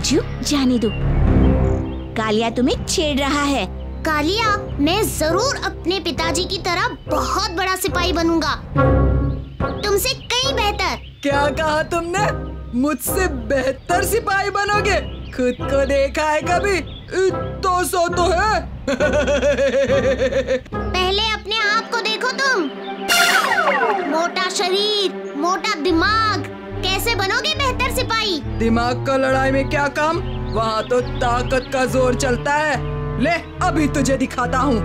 राजू जाने दो, कालिया तुम्हें छेड़ रहा है। कालिया, मैं जरूर अपने पिताजी की तरह बहुत बड़ा सिपाही बनूंगा, तुमसे कहीं बेहतर। क्या कहा तुमने? मुझसे बेहतर सिपाही बनोगे? खुद को देखा है कभी? तो सो तो है। पहले अपने आप को देखो तुम। मोटा शरीर, मोटा दिमाग, कैसे बनोगे बेहतर सिपाही? दिमाग का लड़ाई में क्या काम? वहाँ तो ताकत का जोर चलता है। ले, अभी तुझे दिखाता हूँ।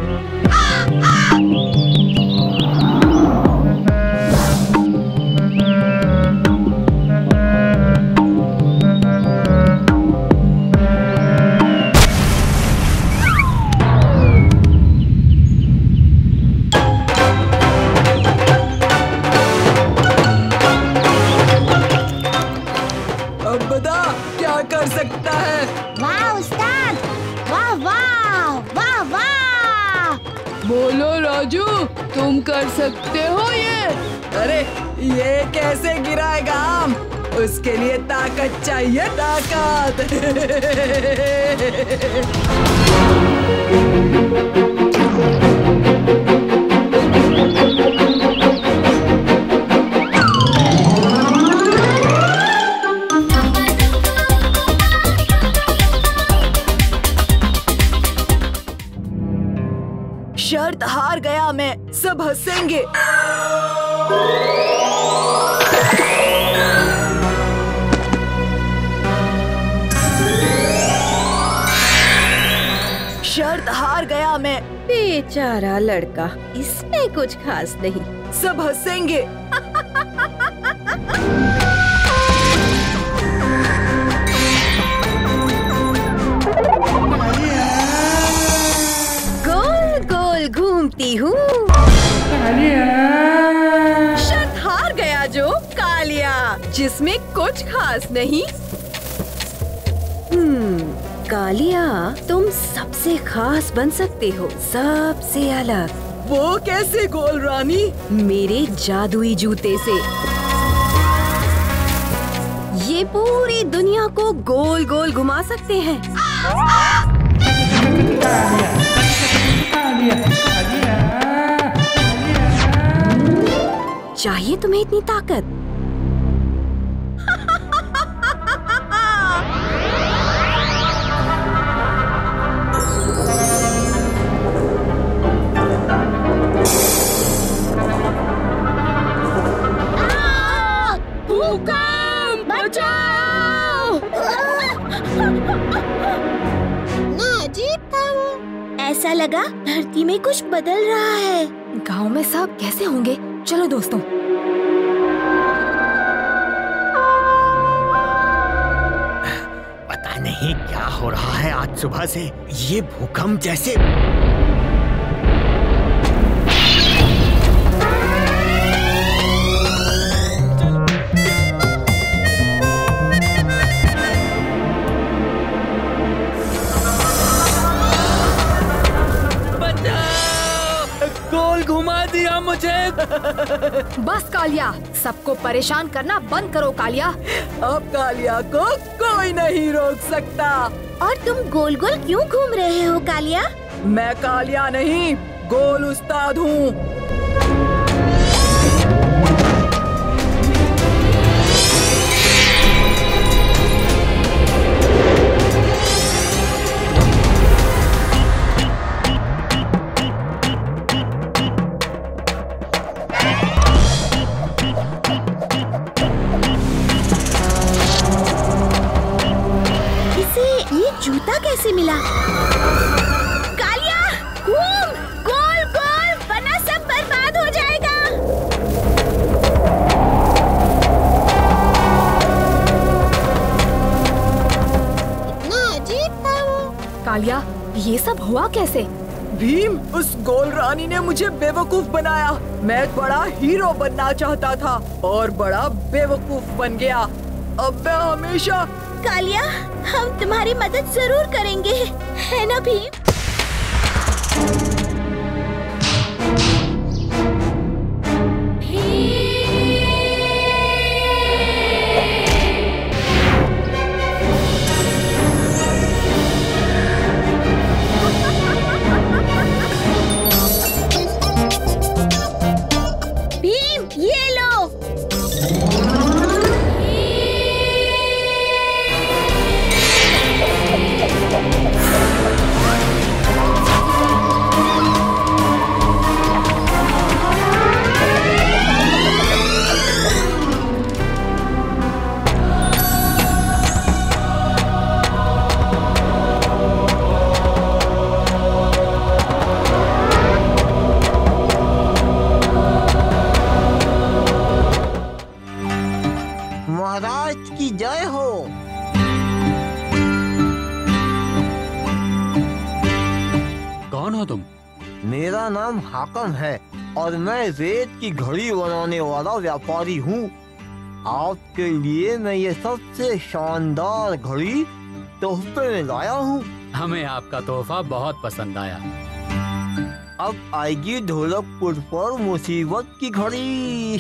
अब बता क्या कर सकता है? वाह उस्ताद, वाह वाह वाह वाह। बोलो राजू, तुम कर सकते हो ये? अरे ये कैसे गिराएगा आम? उसके लिए ताकत चाहिए, ताकत। शर्त हार गया मैं, सब हंसेंगे। शर्त हार गया मैं। बेचारा लड़का, इसमें कुछ खास नहीं। सब हंसेंगे। गोल गोल घूमती हूँ। शर्त हार गया जो कालिया, जिसमें कुछ खास नहीं। कालिया, तुम सबसे खास बन सकते हो, सबसे अलग। वो कैसे गोल रानी? मेरे जादुई जूते से। ये पूरी दुनिया को गोल गोल घुमा सकते हैं। चाहिए तुम्हें इतनी ताकत? ऐसा लगा धरती में कुछ बदल रहा है। गांव में सब कैसे होंगे? चलो दोस्तों। पता नहीं क्या हो रहा है आज सुबह से, ये भूकंप जैसे। गोल घुमा दिया मुझे। बस कालिया, सबको परेशान करना बंद करो कालिया। अब कालिया को कोई नहीं रोक सकता। और तुम गोल गोल क्यों घूम रहे हो कालिया? मैं कालिया नहीं, गोल उस्ताद हूँ। जूता कैसे मिला? कालिया, घूम, गोल गोल, वरना सब बर्बाद हो जाएगा। इतना अजीब था वो। कालिया, ये सब हुआ कैसे? भीम, उस गोल रानी ने मुझे बेवकूफ बनाया। मैं बड़ा हीरो बनना चाहता था और बड़ा बेवकूफ बन गया। अब मैं हमेशा। कालिया, हम तुम्हारी मदद जरूर करेंगे, है ना भीम? कौन हो तुम? मेरा नाम हाकम है और मैं रेत की घड़ी बनाने वाला व्यापारी हूँ। आपके लिए मैं ये सबसे शानदार घड़ी तोहफे में लाया हूँ। हमें आपका तोहफा बहुत पसंद आया। अब आएगी ढोलकपुर पर मुसीबत की घड़ी।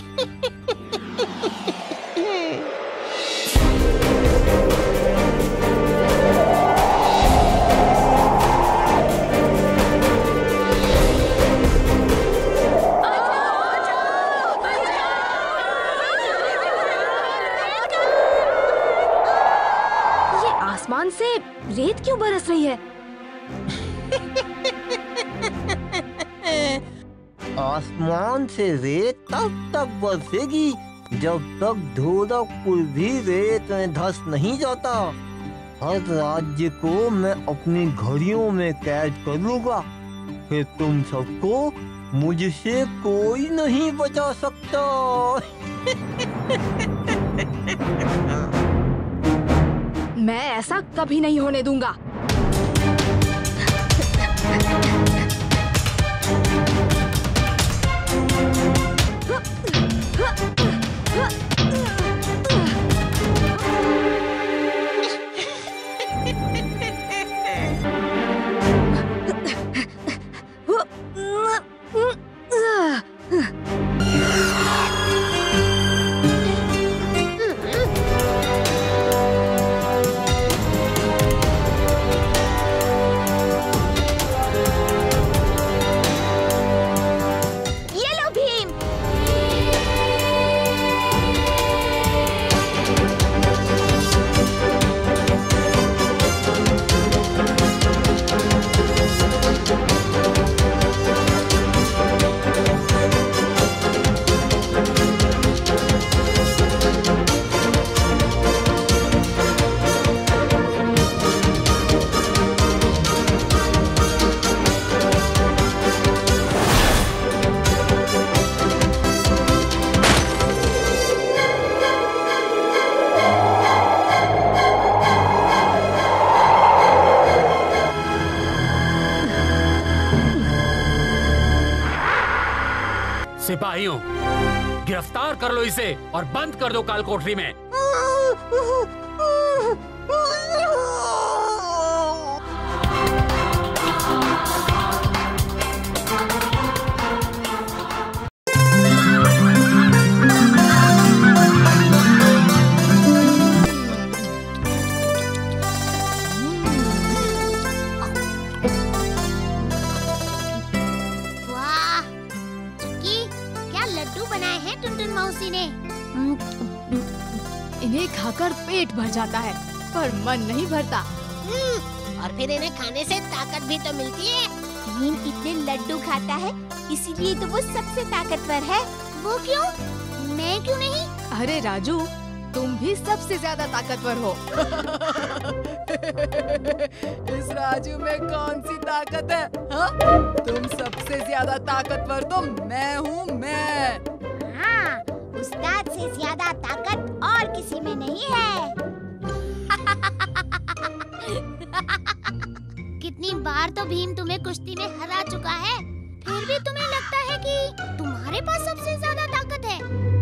आसमान से रेत क्यों बरस रही है? आसमान से रेत तब तक बरसेगी जब तक ढोलकपुर भी रेत में धंस नहीं जाता। हर राज्य को मैं अपनी घड़ियों में कैद कर लूंगा, फिर तुम सबको मुझसे कोई नहीं बचा सकता। मैं ऐसा कभी नहीं होने दूंगा। सिपाहियों, गिरफ्तार कर लो इसे और बंद कर दो काल कोठरी में। इन्हें खाकर पेट भर जाता है पर मन नहीं भरता। और फिर इन्हें खाने से ताकत भी तो मिलती है। भीम इतने लड्डू खाता है इसीलिए तो वो सबसे ताकतवर है। वो क्यों? मैं क्यों नहीं? अरे राजू, तुम भी सबसे ज्यादा ताकतवर हो। इस राजू में कौन सी ताकत है? हाँ? तुम सबसे ज्यादा ताकतवर तो मैं हूँ, मैं। हाँ, उस्ताद से ज्यादा ताकत और किसी में नहीं है। कितनी बार तो भीम तुम्हें कुश्ती में हरा चुका है, फिर भी तुम्हें लगता है कि तुम्हारे पास सबसे ज्यादा ताकत है।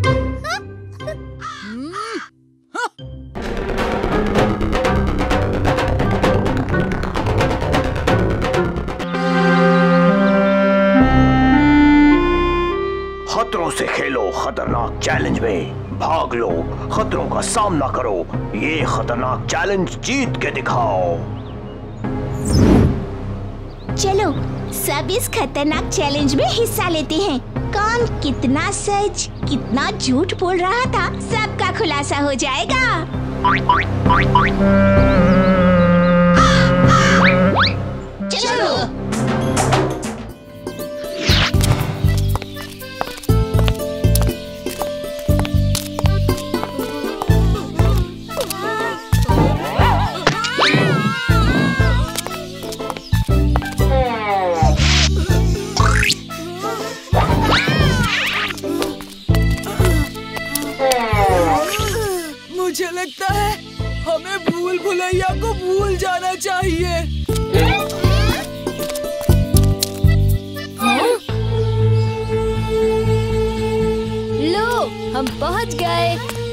खतरों से खेलो खतरनाक चैलेंज में भाग लो, खतरों का सामना करो, ये खतरनाक चैलेंज जीत के दिखाओ। चलो सब इस खतरनाक चैलेंज में हिस्सा लेते हैं। कौन कितना सच कितना झूठ बोल रहा था सबका खुलासा हो जाएगा। चलो मुझे लगता है हमें भूल भुलैया को भूल जाना चाहिए। हम पहुंच गए।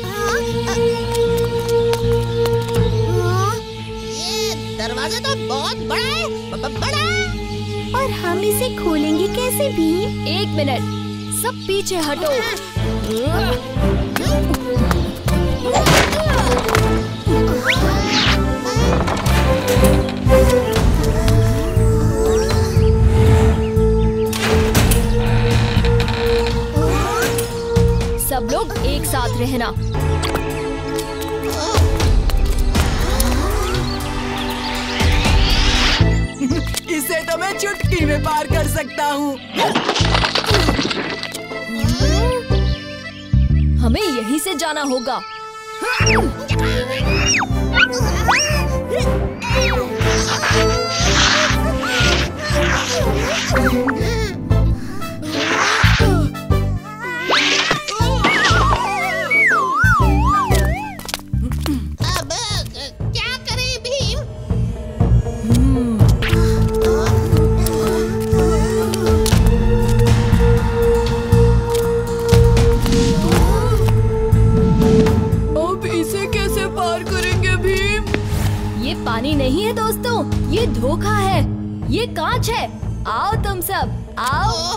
ये दरवाजा तो बहुत बड़ा है, बड़ा है। और हम इसे खोलेंगे कैसे भीम? 1 मिनट, सब पीछे हटो। सब लोग एक साथ रहना। इसे तो मैं चुटकी में पार कर सकता हूँ। हमें यहीं से जाना होगा। अब क्या करें भीम? अब इसे कैसे पार करेंगे भीम? ये पानी नहीं है दोस्तों, ये धोखा है, ये कांच है। आओ तुम सब, आओ।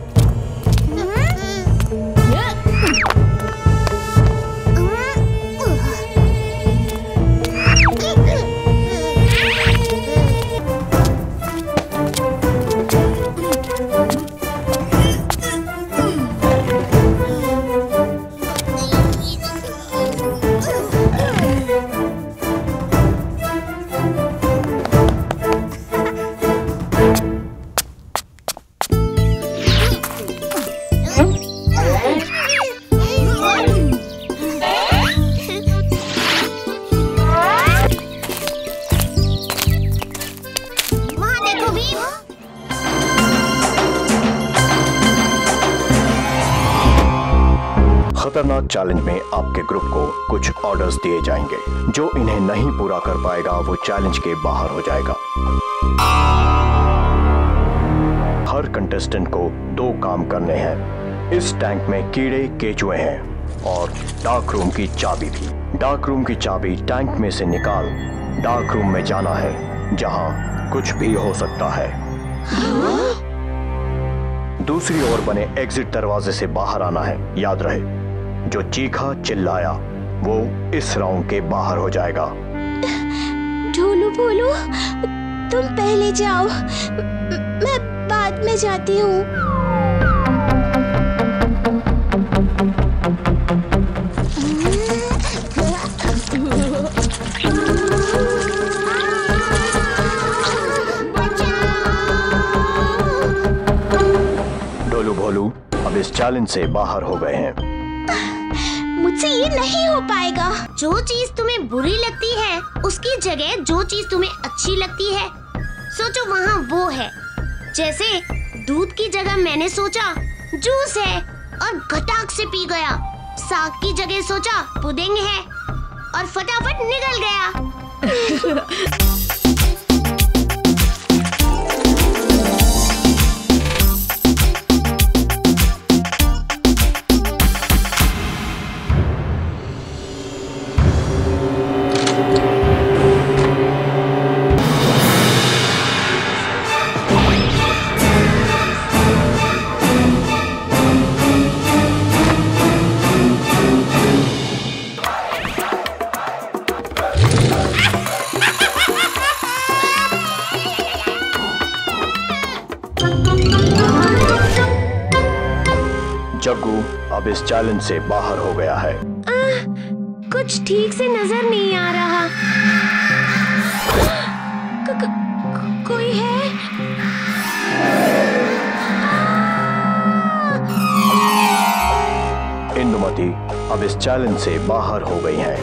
खतरनाक चैलेंज में आपके ग्रुप को कुछ ऑर्डर्स दिए जाएंगे। जो इन्हें नहीं पूरा कर पाएगा वो चैलेंज के बाहर हो जाएगा। हर कंटेस्टेंट को 2 काम करने हैं। इस टैंक में कीड़े केचुए हैं और डार्क रूम की चाबी भी। डार्क रूम की चाबी टैंक में से निकाल डार्क रूम में जाना है जहां कुछ भी हो सकता है। दूसरी ओर बने एग्जिट दरवाजे से बाहर आना है। याद रहे, जो चीखा चिल्लाया वो इस राउंड के बाहर हो जाएगा। ढोलू भोलू, तुम पहले जाओ, मैं बाद में जाती हूँ। ढोलू भोलू अब इस चैलेंज से बाहर हो गए हैं। मुझसे ये नहीं हो पाएगा। जो चीज तुम्हें बुरी लगती है उसकी जगह जो चीज तुम्हें अच्छी लगती है सोचो वहाँ वो है। जैसे दूध की जगह मैंने सोचा जूस है और घटाक से पी गया। साग की जगह सोचा पुडिंग है और फटाफट निकल गया। जग्गू अब इस चैलेंज से बाहर हो गया है। कुछ ठीक से नजर नहीं आ रहा। कोई है? इंदुमती अब इस चैलेंज से बाहर हो गई हैं।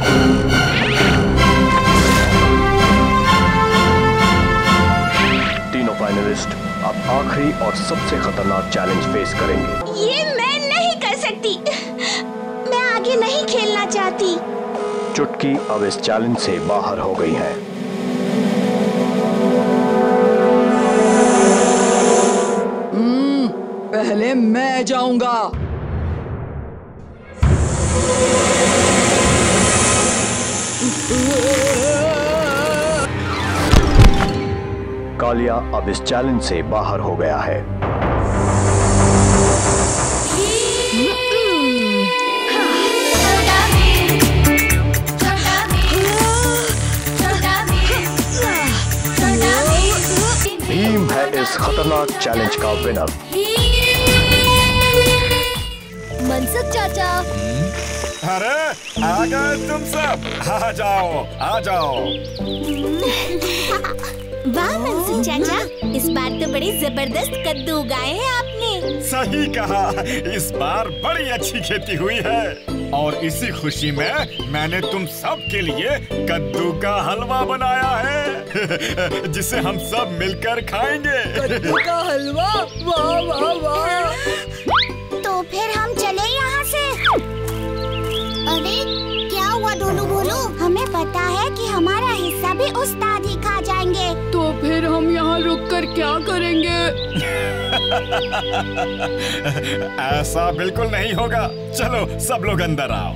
तीनों फाइनलिस्ट अब आखिरी और सबसे खतरनाक चैलेंज फेस करेंगे। ये मैं नहीं कर सकती। मैं आगे नहीं खेलना चाहती। चुटकी अब इस चैलेंज से बाहर हो गई हैं। पहले मैं जाऊंगा। कालिया अब इस चैलेंज से बाहर हो गया है। भीम है इस खतरनाक चैलेंज का विनर। मनसुख चाचा। अरे आ गए तुम सब, आ जाओ आ जाओ। वाह मनसुख चाचा, इस बार तो बड़ी जबरदस्त कद्दू उगाए हैं आपने। सही कहा, इस बार बड़ी अच्छी खेती हुई है और इसी खुशी में मैंने तुम सब के लिए कद्दू का हलवा बनाया है जिसे हम सब मिलकर खाएंगे। कद्दू का हलवा, वाह वाह वाह। तो फिर हम चले यहाँ से। अरे क्या हुआ डोलू बोलू? हमें पता है कि हमारा हिस्सा भी उस्ताद ही खा जाएंगे। तो फिर हम यहाँ रुककर क्या करेंगे? ऐसा बिल्कुल नहीं होगा। चलो सब लोग अंदर आओ।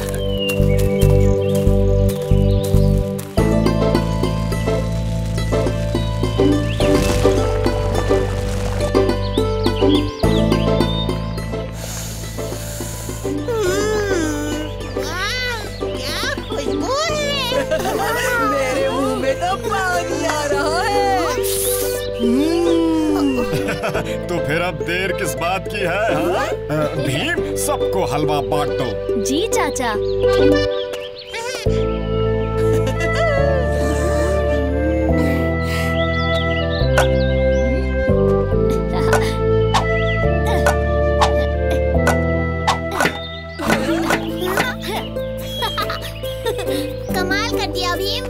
मेरे मुंह में तो पानी आ रहा है। तो फिर अब देर किस बात की है? हाँ? भीम, सबको हलवा बांट दो। जी चाचा। कमाल कर दिया भीम।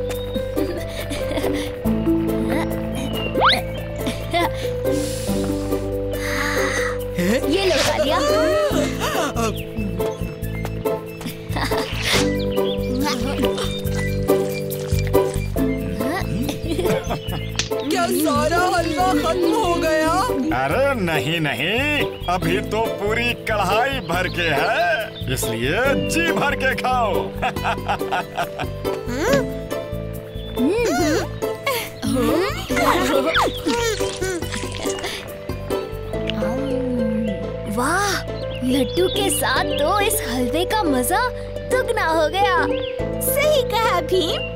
ये लो कालिया। क्या सारा हलवा खत्म हो गया? अरे नहीं नहीं, अभी तो पूरी कढ़ाई भर के है, इसलिए जी भर के खाओ। वाह, लड्डू के साथ तो इस हलवे का मजा दुगना हो गया। सही कहा भीम।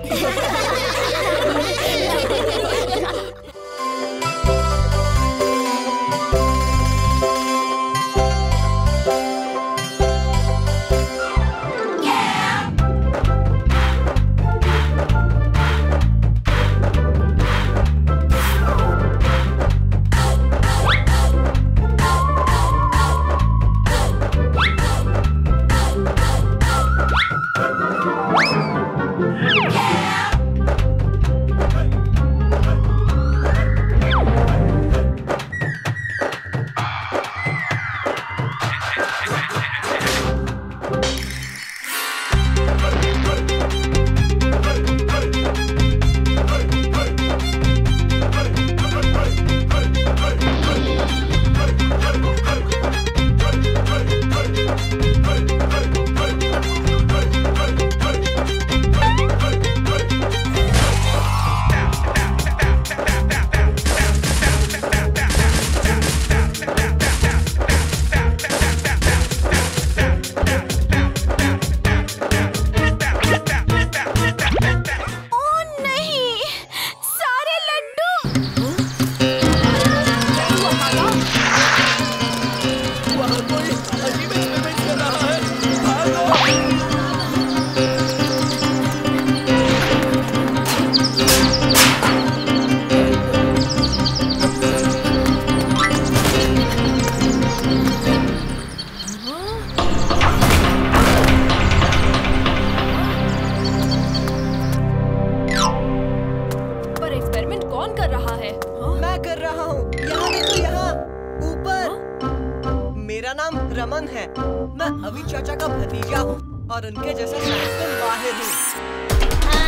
रमन है। मैं अभी चाचा का भतीजा हूँ और उनके जैसा साइंस में माहिर हूँ।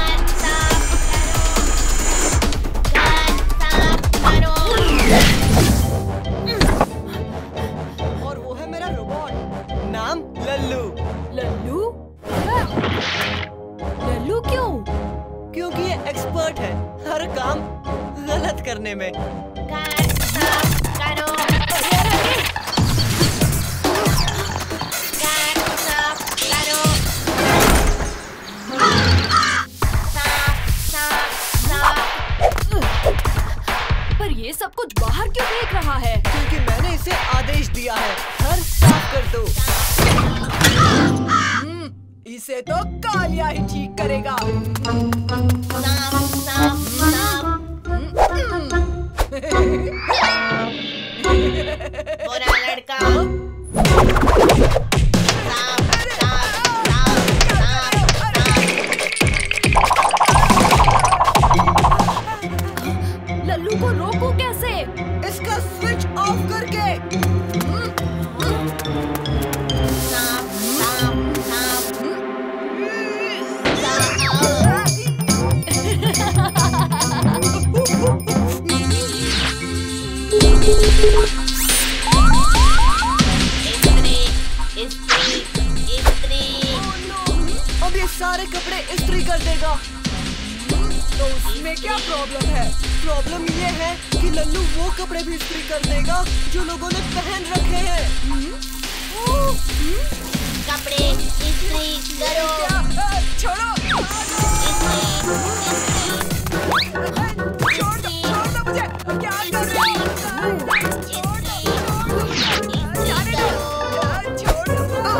और वो है मेरा रोबोट, नाम लल्लू। लल्लू? लल्लू क्यों? क्योंकि ये एक्सपर्ट है, हर काम गलत करने करने में। घर साफ करो। घर साफ करो। साफ। पर ये सब कुछ बाहर क्यों फेंक रहा है? क्योंकि मैंने इसे आदेश दिया है, घर साफ कर दो। इसे तो कालिया ही ठीक करेगा। साफ साफ साफ। बुरा लड़का। साफ साफ साफ साफ। लल्लू को रोको कैसे? इसका स्विच ऑफ करके। साफ साफ साफ। अब ये सारे कपड़े इस्त्री कर देगा। तो उसमें क्या प्रॉब्लम है? प्रॉब्लम ये है कि लल्लू वो कपड़े भी इस्त्री कर देगा जो लोगों ने पहन रखे हैं। कपड़े इस्त्री करो। छोड़ो। छोड़ दो मुझे। क्या कर रहे हो? जाने दो। छोड़ दो।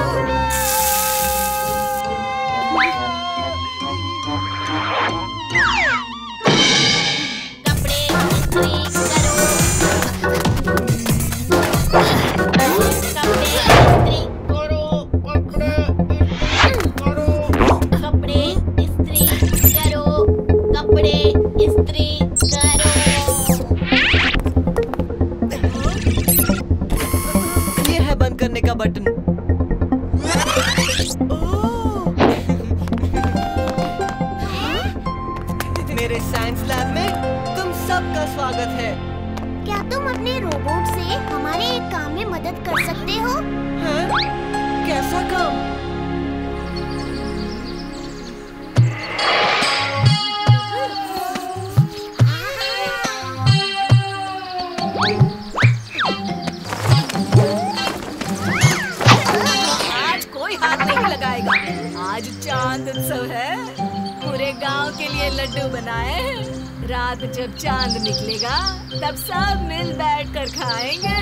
कपड़े इस्त्री करो। कपड़े इस्त्री करो। कपड़े इस्त्री करो। कपड़े इस्त्री करो। ये है बंद करने का बटन। मेरे साइंस लैब में तुम सबका स्वागत है। क्या तुम अपने रोबोट से हमारे एक काम में मदद कर सकते हो? हाँ? कैसा काम? आज कोई हाथ नहीं लगाएगा। आज चांद उत्सव है। पूरे गांव के लिए लड्डू बनाए हैं। रात जब चांद निकलेगा तब सब मिल बैठ कर खाएंगे।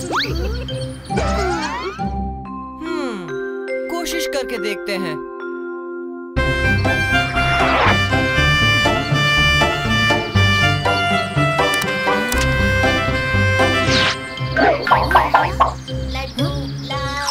कोशिश करके देखते हैं। लड्डू लाओ।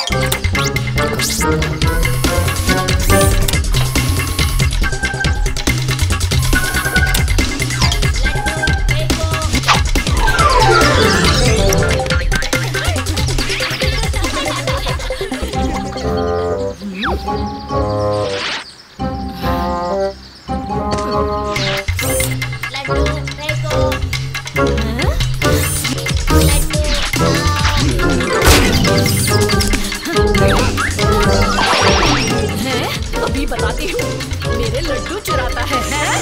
अभी बताती हूँ। मेरे लड्डू चुराता है,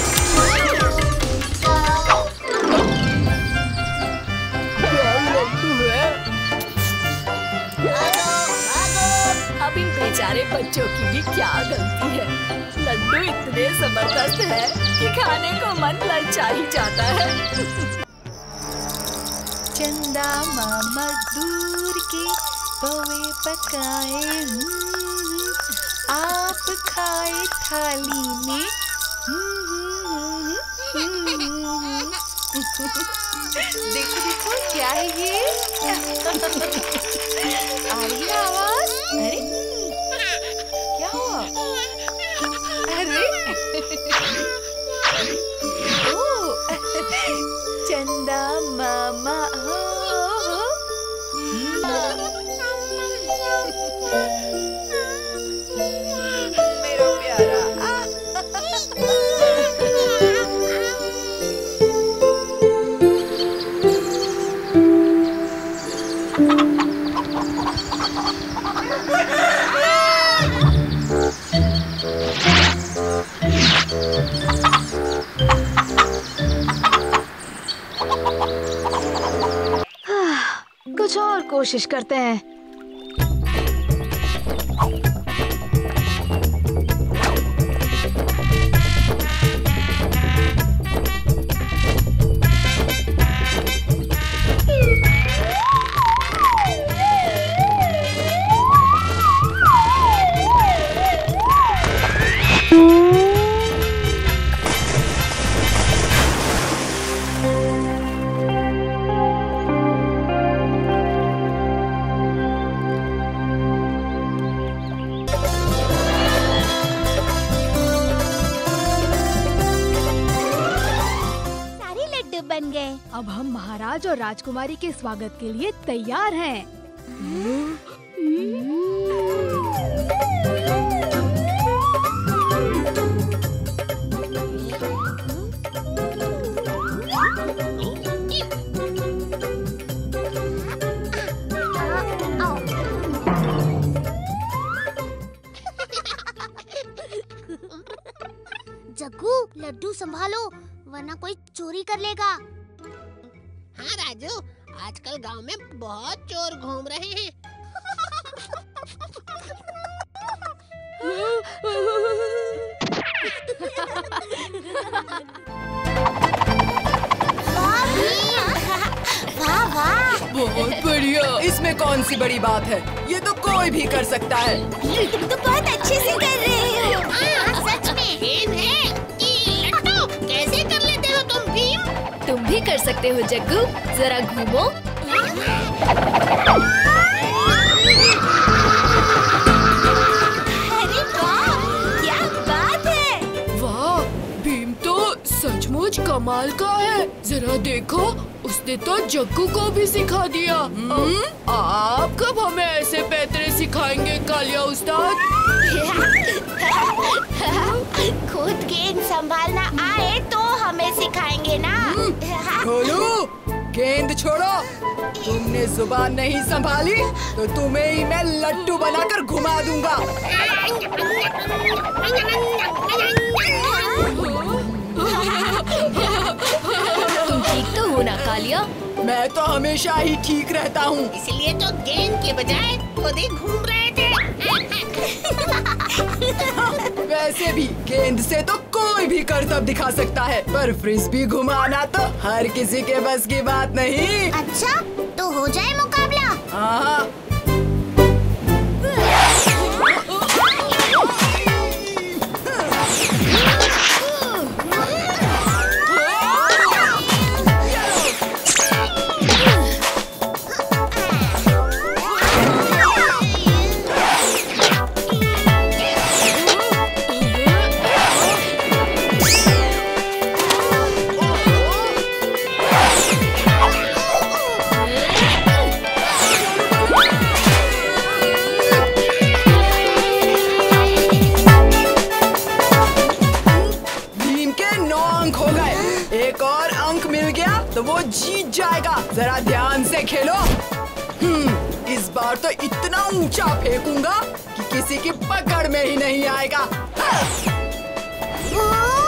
अब इन बेचारे बच्चों की भी क्या गलती है। लड्डू इतने जबरदस्त है कि खाने को मन ललचा ही जाता है। चंदा मामा दूर के पवे पकाए, आप खाए थाली में। देखो देखो क्या है ये? आ रही है आवाज? अरे क्या हुआ? अरे ओ चंदा मामा हो। मेरा प्यारा कुछ और कोशिश करते हैं। बन गए। अब हम महाराज और राजकुमारी के स्वागत के लिए तैयार हैं। जग्गू, लड्डू संभालो वरना कोई चोरी कर लेगा। हाँ राजू, आजकल गांव में बहुत चोर घूम रहे हैं। वाह वाह, बहुत बढ़िया। इसमें कौन सी बड़ी बात है, ये तो कोई भी कर सकता है। तुम तो बहुत अच्छे से कर रहे हो। हाँ, सच में गेम है कि लड्डू कैसे कर लेते हो तुम भीम? तुम भी कर सकते हो जग्गू, जरा घूमो। अरे वाह, क्या बात है। वाह, भीम तो सचमुच कमाल का है। जरा देखो, उसने तो जग्गू को भी सिखा दिया। आप कब हमें ऐसे पैतरे सिखाएंगे कालिया उस्ताद? खुद गेंद संभालना आए तो हमें सिखाएंगे ना। गोलू, गेंद छोड़ो। तुमने जुबान नहीं संभाली तो तुम्हें ही मैं लड्डू बनाकर घुमा दूंगा। तुम ठीक तो हो ना कालिया? मैं तो हमेशा ही ठीक रहता हूँ। इसलिए तो गेंद के बजाय खुद ही घूम रहे थे। वैसे भी गेंद से तो कोई भी करतब दिखा सकता है, पर फ्रिस्बी घुमाना तो हर किसी के बस की बात नहीं। अच्छा, तो हो जाए मुकाबला। हाँ। तो वो जीत जाएगा। जरा ध्यान से खेलो। इस बार तो इतना ऊंचा फेंकूंगा कि किसी की पकड़ में ही नहीं आएगा।